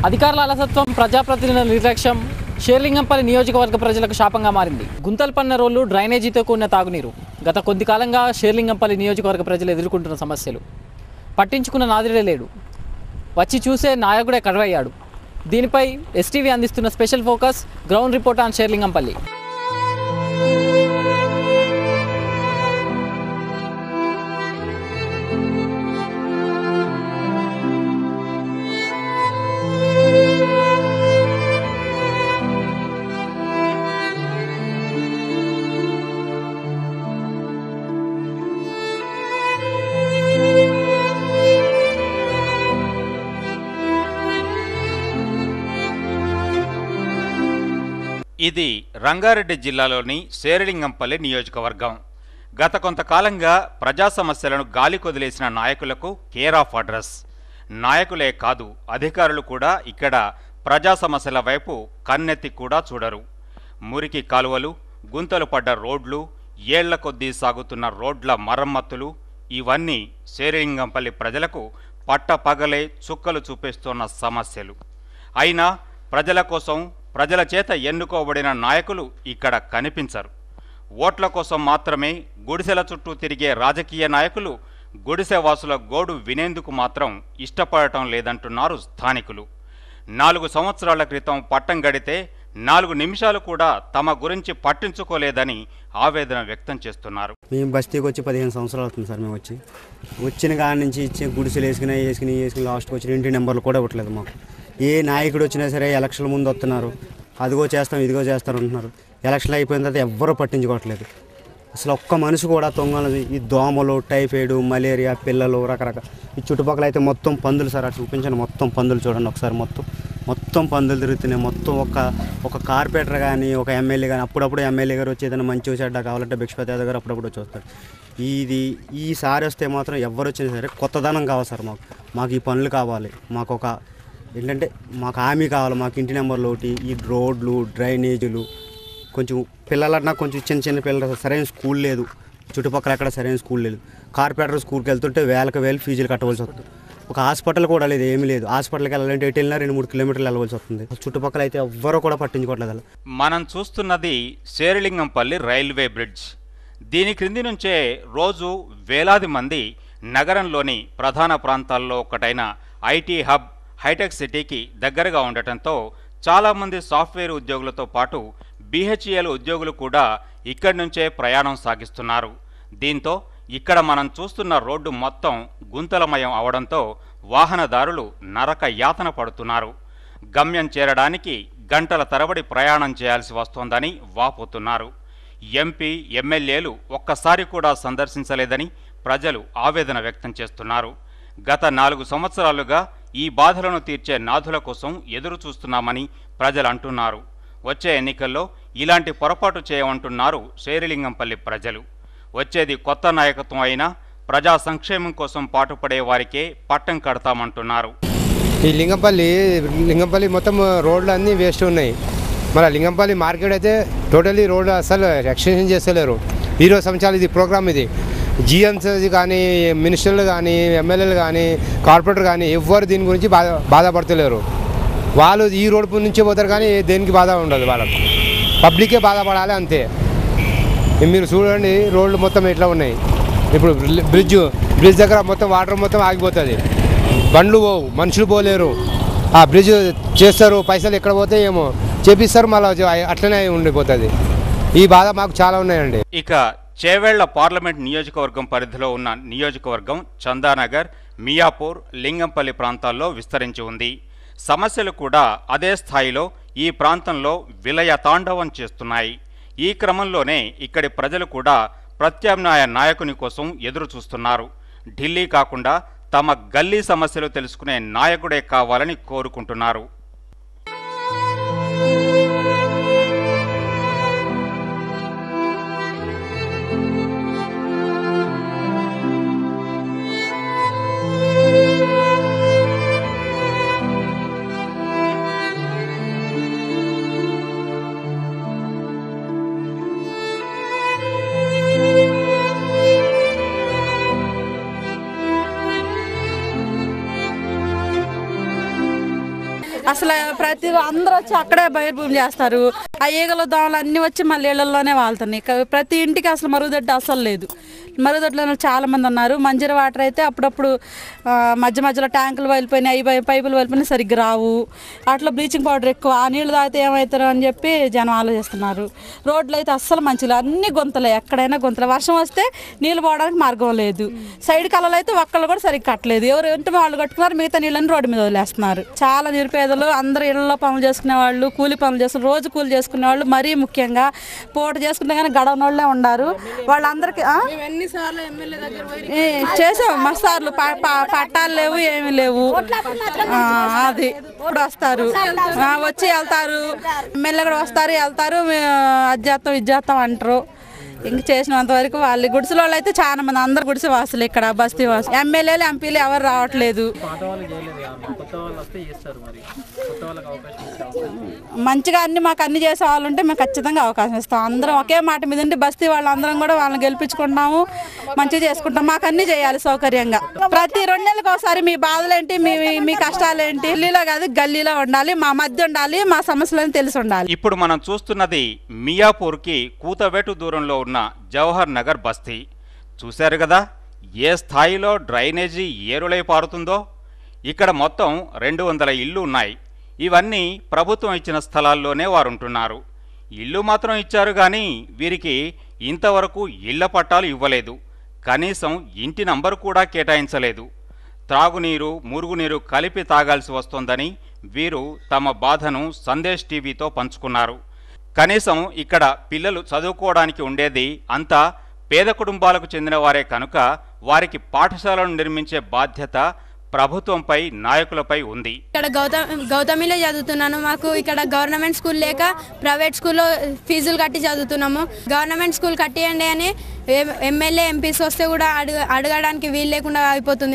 అధికారుల అలసత్వం, ప్రజాప్రతినిధుల నిర్లక్ష్యం షేర్లింగంపల్లి నియోజకవర్గ ప్రజలకు శాపంగా మారింది. గుంతలు పడిన రోడ్లు, డ్రైనేజీతో కూడిన తాగునీరు గత కొద్ది కాలంగా షేర్లింగంపల్లి నియోజకవర్గ ప్రజలు ఎదుర్కొంటున్న సమస్యలు. పట్టించుకున్న నాదుడే లేడు, వచ్చి చూసే నాయకుడే కరువయ్యాడు. దీనిపై ఎస్టీవీ అందిస్తున్న special focus ground report on Serilingampally. ఇది రంగారెడ్డి జిల్లాలోని షేర్లింగంపల్లి నియోజకవర్గం. గత కొంతకాలంగా ప్రజా సమస్యలను గాలి కొదిలేసిన నాయకులకు కేర్ ఆఫ్ అడ్రస్. నాయకులే కాదు, అధికారులు కూడా ఇక్కడ ప్రజా సమస్యల వైపు కన్నెత్తి కూడా చూడరు. మురికి కాలువలు, గుంతలు పడ్డ రోడ్లు, ఏళ్ల కొద్దీ సాగుతున్న రోడ్ల మరమ్మతులు, ఇవన్నీ షేర్లింగంపల్లి ప్రజలకు పట్టపగలే చుక్కలు చూపిస్తున్న సమస్యలు. అయినా ప్రజల కోసం, ప్రజల చేత ఎన్నుకోబడిన నాయకులు ఇక్కడ కనిపించరు. ఓట్ల కోసం మాత్రమే గుడిసెల చుట్టూ తిరిగే రాజకీయ నాయకులు గుడిసెవాసుల గోడు వినేందుకు మాత్రం ఇష్టపడటం లేదంటున్నారు స్థానికులు. 4 సంవత్సరాల క్రితం పట్టం గడితే 4 నిమిషాలు కూడా తమ గురించి పట్టించుకోలేదని ఆవేదన వ్యక్తం చేస్తున్నారు. మేము బస్తీకి వచ్చి 15 సంవత్సరాలు అవుతుంది సార్. మేము వచ్చిన కాడ నుంచి ఇచ్చే గుడిసెలు వేసుకుని లాస్ట్కి వచ్చిన ఇంటి నెంబర్లు కూడా ఇవ్వట్లేదు మాకు. ఏ నాయకుడు వచ్చినా సరే ఎలక్షన్ల ముందు వస్తున్నారు, అదిగో చేస్తాం ఇదిగో చేస్తారు అంటున్నారు. ఎలక్షన్ అయిపోయిన తర్వాత ఎవ్వరూ పట్టించుకోవట్లేదు. అసలు ఒక్క మనిషి కూడా తొంగలది. ఈ దోమలు, టైఫాయిడ్, మలేరియా, పిల్లలు రకరకాల. ఈ చుట్టుపక్కల అయితే మొత్తం పందులు సార్. అటు చూపించండి, మొత్తం పందులు చూడండి ఒకసారి. మొత్తం పందులు తిరుగుతున్నాయి. మొత్తం ఒక కార్పొరేటర్ కానీ, ఒక ఎమ్మెల్యే కానీ, అప్పుడప్పుడు ఎమ్మెల్యే గారు వచ్చి ఏదైనా మంచి చెడ్డ కావాలంటే భిక్షపతి యాదవ్ గారు అప్పుడప్పుడు వచ్చి వస్తారు. ఈసారి వస్తే మాత్రం ఎవరు వచ్చినా సరే కొత్తదనం కావాలి సార్. మాకు ఈ పనులు కావాలి. ఏంటంటే మాకు హామీ కావాలి. మాకు ఇంటి నెంబర్లు ఒకటి, ఈ రోడ్లు, డ్రైనేజీలు, కొంచెం పిల్లలన్నా కొంచెం చిన్న పిల్లలు సరైన స్కూల్ లేదు. చుట్టుపక్కల ఎక్కడ సరైన స్కూల్ లేదు. కార్పొరేటర్ స్కూల్కి వెళ్తుంటే వేలు ఫీజులు కట్టవలసి వస్తుంది. ఒక హాస్పిటల్ కూడా లేదు, ఏమీ లేదు. హాస్పిటల్కి వెళ్ళాలంటే ఎటు వెళ్ళినా 2-3 కిలోమీటర్లు వెళ్ళవలసి వస్తుంది. చుట్టుపక్కల అయితే ఎవ్వరూ కూడా పట్టించుకోవట్లేదు. మనం చూస్తున్నది షేర్లింగంపల్లి రైల్వే బ్రిడ్జ్. దీని క్రింది నుంచే రోజు వేలాది మంది నగరంలోని ప్రధాన ప్రాంతాల్లో ఒకటైన ఐటీ హబ్ హైటెక్ సిటీకి దగ్గరగా ఉండటంతో చాలామంది సాఫ్ట్వేర్ ఉద్యోగులతో పాటు BHEL ఉద్యోగులు కూడా ఇక్కడి నుంచే ప్రయాణం సాగిస్తున్నారు. దీంతో ఇక్కడ మనం చూస్తున్న రోడ్డు మొత్తం గుంతలమయం అవడంతో వాహనదారులు నరక యాతన పడుతున్నారు. గమ్యం చేరడానికి గంటల తరబడి ప్రయాణం చేయాల్సి వస్తోందని వాపోతున్నారు. ఎంపీ, ఎమ్మెల్యేలు ఒక్కసారి కూడా సందర్శించలేదని ప్రజలు ఆవేదన వ్యక్తం చేస్తున్నారు. గత 4 సంవత్సరాలుగా ఈ బాధలను తీర్చే నాథుల కోసం ఎదురు చూస్తున్నామని ప్రజలు అంటున్నారు. వచ్చే ఎన్నికల్లో ఇలాంటి పొరపాటు చేయమంటున్నారు షేర్లింగంపల్లి ప్రజలు. వచ్చేది కొత్త నాయకత్వం అయినా ప్రజా సంక్షేమం కోసం పాటుపడే వారికే పట్టం కడతామంటున్నారు. ఈ లింగంపల్లి మొత్తం రోడ్లు అన్నీ వేస్ట్ ఉన్నాయి. మన లింగంపల్లి మార్కెట్ అయితే టోటలీ రోడ్లు అసలు ఎక్స్టెన్షన్ చేస్తలేరు. 20 సంవత్సరాలు ఇది ప్రోగ్రామ్. ఇది GMs కానీ, మినిస్టర్లు కానీ, ఎమ్మెల్యేలు కానీ, కార్పొరేటర్ కానీ ఎవ్వరు దీని గురించి బాధపడతలేరు. వాళ్ళు ఈ రోడ్డు నుంచి పోతారు కానీ దేనికి బాధ ఉండదు. వాళ్ళకు పబ్లికే బాధపడాలి అంతే. మీరు చూడండి రోడ్లు మొత్తం ఎట్లా ఉన్నాయి. ఇప్పుడు బ్రిడ్జ్ దగ్గర మొత్తం వాటర్ మొత్తం ఆగిపోతుంది. బండ్లు పోవు, మనుషులు పోలేరు. ఆ బ్రిడ్జ్ చేస్తారు, పైసలు ఎక్కడ పోతే ఏమో చేపిస్తారు, మళ్ళీ అట్లనే ఉండిపోతుంది. ఈ బాధ మాకు చాలా ఉన్నాయండి. ఇక చేవేళ్ల పార్లమెంట్ నియోజకవర్గం పరిధిలో ఉన్న నియోజకవర్గం చందానగర్, మియాపూర్, లింగంపల్లి ప్రాంతాల్లో విస్తరించి ఉంది. సమస్యలు కూడా అదే స్థాయిలో ఈ ప్రాంతంలో విలయ తాండవం చేస్తున్నాయి. ఈ క్రమంలోనే ఇక్కడి ప్రజలు కూడా ప్రత్యామ్నాయ నాయకుని కోసం ఎదురు చూస్తున్నారు. ఢిల్లీ కాకుండా తమ గల్లీ సమస్యలు తెలుసుకునే నాయకుడే కావాలని కోరుకుంటున్నారు. అసలు అందరూ వచ్చి అక్కడే బహిర్భూమి చేస్తారు. ఆ ఈగలు దోమలు అన్నీ వచ్చి మళ్ళీ ఇళ్లలోనే వాళ్తున్నాయి. ప్రతి ఇంటికి అసలు మరుగుదొడ్డి అసలు లేదు. మరుగుదొడ్లలో చాలా మంది ఉన్నారు. మంజీరా వాటర్ అయితే అప్పుడప్పుడు మధ్యలో ట్యాంకులు వెళ్ళిపోయినాయి, పైపులు వెళ్ళిపోయినాయి, సరిగ్గా రావు. అట్లా బ్లీచింగ్ పౌడర్ ఎక్కువ, ఆ నీళ్ళు తాగితే ఏమవుతారు అని చెప్పి జనం ఆలోచిస్తున్నారు. రోడ్లు అయితే అస్సలు మంచిగా అన్ని గుంతలే, ఎక్కడైనా గుంతలే. వర్షం వస్తే నీళ్ళు పోవడానికి మార్గం లేదు. సైడ్ కళ్ళలో అయితే ఒక్కళ్ళు కూడా సరిగ్గా కట్టలేదు. ఎవరు ఇంటి వాళ్ళు కట్టుకున్నారు, మిగతా నీళ్ళని రోడ్డు మీద వదిలేస్తున్నారు. చాలా నిరుపేదలు, అందరూ ఇళ్లలో పనులు చేసుకునే వాళ్ళు, కూలి పనులు చేసుకుని రోజు కూలి చేసుకునే వాళ్ళు, మరీ ముఖ్యంగా పూట చేసుకుంటే కానీ గడవనోళ్ళే ఉన్నారు. వాళ్ళందరికీ చేసాం మస్తార్లు, పట్టాలు లేవు, ఏమీ లేవు. అది ఇప్పుడు వస్తారు, వచ్చి వెళ్తారు, మెల్లగా వస్తారు, వెళ్తారు, అది చేస్తాం ఇది చేస్తాం అంటారు. ఇంక చేసినంత వరకు వాళ్ళు గుడిసెల వాళ్ళు అయితే చాలా మంది, అందరు గుడిసె వాసులు ఇక్కడ, బస్తీ వాసులు. ఎమ్మెల్యేలు ఎంపీలు ఎవరు రావట్లేదు. మంచిగా మాకు అన్ని చేసే వాళ్ళు ఉంటే మేము ఖచ్చితంగా అవకాశం ఇస్తాం. అందరం ఒకే మాట మీద ఉండి బస్తీ వాళ్ళందరం కూడా వాళ్ళని గెలిపించుకుంటాము, మంచిగా చేసుకుంటాం. మాకు అన్ని చేయాలి సౌకర్యంగా. ప్రతి 2 నెలలకు ఒకసారి మీ బాధలేంటి, మీ కష్టాలేంటి, ఢిల్లీలో కాదు గల్లీలో ఉండాలి, మా మధ్య ఉండాలి, మా సమస్యలను తెలిసి ఉండాలి. ఇప్పుడు మనం చూస్తున్నది మియాపూర్కి కూతవేటు దూరంలో ఉన్న జవహర్ నగర్ బస్తీ. చూశారు కదా ఏ స్థాయిలో డ్రైనేజీ ఏరులై పారుతుందో. ఇక్కడ మొత్తం 200 ఇళ్ళు ఉన్నాయి. ఇవన్నీ ప్రభుత్వం ఇచ్చిన స్థలాల్లోనే వారుంటున్నారు. ఇల్లు మాత్రం ఇచ్చారు కానీ వీరికి ఇంతవరకు ఇళ్ల పట్టాలు ఇవ్వలేదు. కనీసం ఇంటి నంబరు కూడా కేటాయించలేదు. త్రాగునీరు, మురుగునీరు కలిపి తాగాల్సి వస్తోందని వీరు తమ బాధను సందేశ్ టీవీతో పంచుకున్నారు. కనీసం ఇక్కడ పిల్లలు చదువుకోవడానికి ఉండేది అంతా పేద కుటుంబాలకు చెందిన వారే కనుక వారికి పాఠశాలను నిర్మించే బాధ్యత ప్రభుత్వంపై, నాయకులపై ఉంది. ఇక్కడ గౌతమిలో చదువుతున్నాను. మాకు ఇక్కడ గవర్నమెంట్ స్కూల్ లేక ప్రైవేట్ స్కూల్లో ఫీజులు కట్టి చదువుతున్నాము. గవర్నమెంట్ స్కూల్ కట్టియండి అని ఎమ్మెల్యే ఎంపీస్ వస్తే కూడా అడగడానికి వీలు లేకుండా అయిపోతుంది.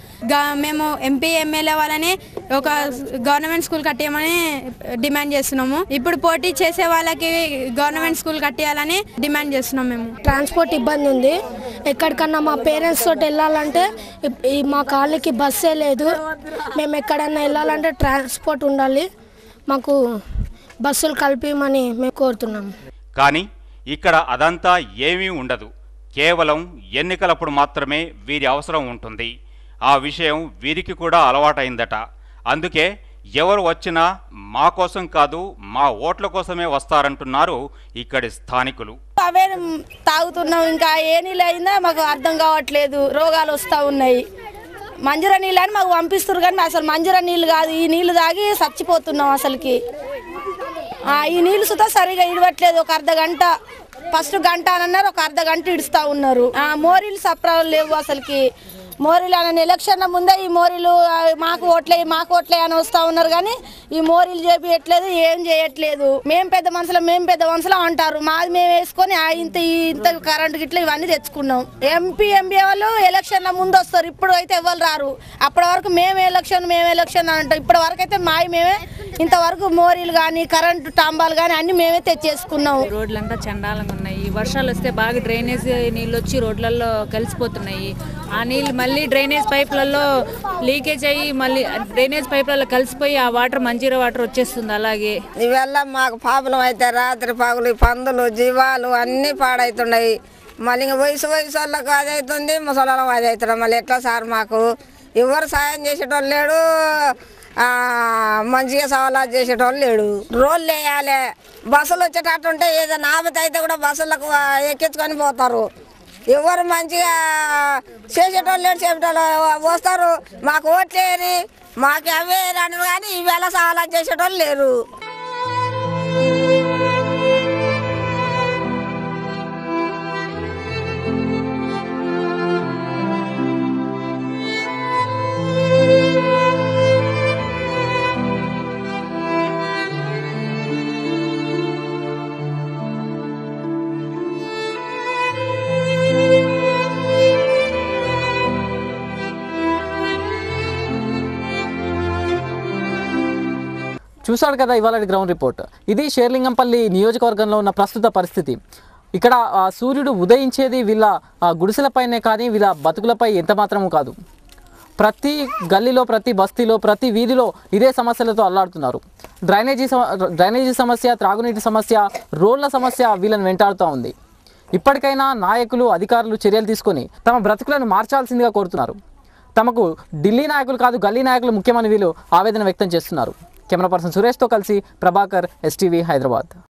మేము ఎంపీ ఎమ్మెల్యే వాళ్ళని ఒక గవర్నమెంట్ స్కూల్ కట్టేయమని డిమాండ్ చేస్తున్నాము. ఇప్పుడు పోటీ చేసే వాళ్ళకి గవర్నమెంట్ స్కూల్ కట్టేయాలని డిమాండ్ చేస్తున్నాం. మేము ట్రాన్స్పోర్ట్ ఇబ్బంది ఉంది. ఎక్కడికన్నా మా పేరెంట్స్ తోటి వెళ్ళాలంటే మా కాళ్ళకి బస్సే లేదు. మేము ఎక్కడన్నా వెళ్ళాలంటే ట్రాన్స్పోర్ట్ ఉండాలి. మాకు బస్సులు కలిపిమని మేము కోరుతున్నాము. కానీ ఇక్కడ అదంతా ఏమీ ఉండదు. కేవలం ఎన్నికలప్పుడు మాత్రమే వీరి అవసరం ఉంటుంది. ఆ విషయం వీరికి కూడా అలవాటైందట. అందుకే ఎవరు వచ్చినా మా కోసం కాదు, మా ఓట్ల కోసమే వస్తారంటున్నారు ఇక్కడి స్థానికులు. అవే తాగుతున్నాం. ఇంకా ఏ నీళ్ళు అయిందో మాకు అర్థం కావట్లేదు. రోగాలు వస్తూ ఉన్నాయి. మంజీరా నీళ్ళు అని మాకు పంపిస్తారు కానీ అసలు మంజీరా నీళ్ళు కాదు. ఈ నీళ్ళు తాగి చచ్చిపోతున్నాం. అసలుకి ఈ నీళ్ళు సుతా సరిగా ఇడవట్లేదు. ఒక అర్ధ గంట, ఫస్ట్ గంట అని అన్నారు, ఒక అర్ధ గంట ఇడుస్తూ ఉన్నారు. మోరీలు సప్రాలు లేవు. అసలుకి మోరీలు అని ఎలక్షన్ల ముందే ఈ మోరీలు మాకు ఓట్లే అని వస్తూ ఉన్నారు కానీ ఈ మోరీలు చేపియట్లేదు, ఏం చేయట్లేదు. మేము పెద్ద మనుషులు అంటారు. మాది మేము వేసుకొని ఇంత కరెంటు గిట్ల ఇవన్నీ తెచ్చుకున్నాం. ఎంపీ వాళ్ళు ఎలక్షన్ల ముందు వస్తారు. ఇప్పుడు అయితే ఎవరు రారు. అప్పటి వరకు మేము ఎలక్షన్ అంటాం. ఇప్పటి వరకు అయితే మేమే ఇంతవరకు మోరీలు కానీ కరెంటు టాంబాలు కానీ అన్ని మేమే తెచ్చేసుకున్నాం. రోడ్లంతా చండాలంగా ఉన్నాయి. వర్షాలు వస్తే బాగా డ్రైనేజ్ నీళ్ళు వచ్చి రోడ్లలో కలిసిపోతున్నాయి. ఆ నీళ్ళు మళ్ళీ డ్రైనేజ్ పైపులలో లీకేజ్ అయ్యి మళ్ళీ డ్రైనేజ్ పైపులలో కలిసిపోయి ఆ వాటర్ మంజీరా వాటర్ వచ్చేస్తుంది. అలాగే ఇవల్ల మాకు ప్రాబ్లం అయితే రాత్రి పగులు పందులు జీవాలు అన్నీ పాడవుతున్నాయి. మళ్ళీ ఇంకా వయసు వాళ్ళకు అది అవుతుంది, ముసలాళ్ళకు అది అవుతున్నాం. మళ్ళీ ఎట్లా సార్ మాకు ఎవరు సాయం చేసేటోళ్ళు లేడు, మంచిగా సవాలా చేసేటోళ్ళు లేడు. రోడ్లు వేయాలి. బస్సులు వచ్చేటట్టుంటే ఏదైనా ఆపత అయితే కూడా బస్సులకు ఎక్కించుకొని పోతారు. ఎవరు మంచిగా చేసేటోళ్ళు లేడు, చేసేటోళ్ళు వస్తారు. మాకు ఓట్లేని మాకు అవే అన్నారు కానీ ఈవేళ సవాలా చేసేటోళ్ళు లేరు. చూశాడు కదా ఇవాళ గ్రౌండ్ రిపోర్ట్. ఇది షేర్లింగంపల్లి నియోజకవర్గంలో ఉన్న ప్రస్తుత పరిస్థితి. ఇక్కడ సూర్యుడు ఉదయించేది వీళ్ళ గుడిసెలపైనే కానీ వీళ్ళ బతుకులపై ఎంత మాత్రము కాదు. ప్రతి గల్లీలో, ప్రతి బస్తీలో, ప్రతి వీధిలో ఇదే సమస్యలతో అల్లాడుతున్నారు. డ్రైనేజీ సమస్య, త్రాగునీటి సమస్య, రోడ్ల సమస్య వీళ్ళని వెంటాడుతూ ఉంది. ఇప్పటికైనా నాయకులు, అధికారులు చర్యలు తీసుకొని తమ బ్రతుకులను మార్చాల్సిందిగా కోరుతున్నారు. తమకు ఢిల్లీ నాయకులు కాదు, గల్లీ నాయకులు ముఖ్యమని వీళ్ళు ఆవేదన వ్యక్తం చేస్తున్నారు. కెమెరా పర్సన్ సురేష్తో కలిసి ప్రభాకర్, STV హైదరాబాద్.